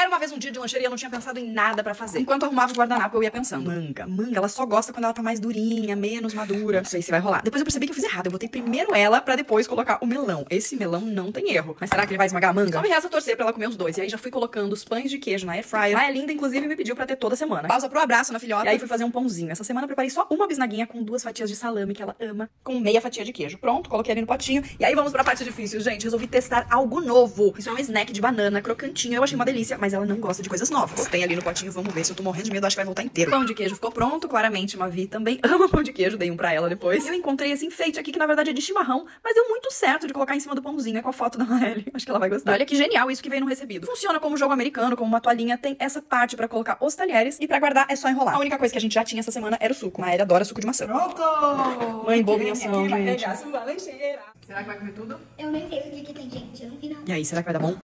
Era uma vez um dia de lancheria e eu não tinha pensado em nada pra fazer. Enquanto eu arrumava o guardanapo, eu ia pensando, manga, ela só gosta quando ela tá mais durinha, menos madura. Não sei se vai rolar. Depois eu percebi que eu fiz errado. Eu botei primeiro ela pra depois colocar o melão. Esse melão não tem erro. Mas será que ele vai esmagar a manga? Só me resta torcer pra ela comer os dois. E aí já fui colocando os pães de queijo na air fryer. A Linda, inclusive, me pediu pra ter toda semana. Pausa pro abraço na filhota. E aí fui fazer um pãozinho. Essa semana eu preparei só uma bisnaguinha com 2 fatias de salame que ela ama, com meia fatia de queijo. Pronto, coloquei ali no potinho. E aí vamos pra parte difícil, gente. Resolvi testar algo novo. Isso é um snack de banana crocantinho. Eu achei uma delícia, mas ela não gosta de coisas novas. Tem ali no potinho, vamos ver. Se eu tô morrendo de medo, acho que vai voltar inteiro. Pão de queijo ficou pronto. Claramente, Mavi também ama pão de queijo. Dei um pra ela depois. Eu encontrei esse enfeite aqui, que na verdade é de chimarrão, mas deu muito certo de colocar em cima do pãozinho. É com a foto da Laeli. Acho que ela vai gostar. Olha que genial isso que veio no recebido. Funciona como jogo americano, como uma toalhinha. Tem essa parte pra colocar os talheres e pra guardar é só enrolar. A única coisa que a gente já tinha essa semana era o suco. A Laeli adora suco de maçã. Pronto! Mãe, boa minhação, gente. Vai pegar sua lancheira. Será que vai comer tudo? Eu nem sei o que tem, gente. Eu não vi nada. E aí, será que vai dar bom?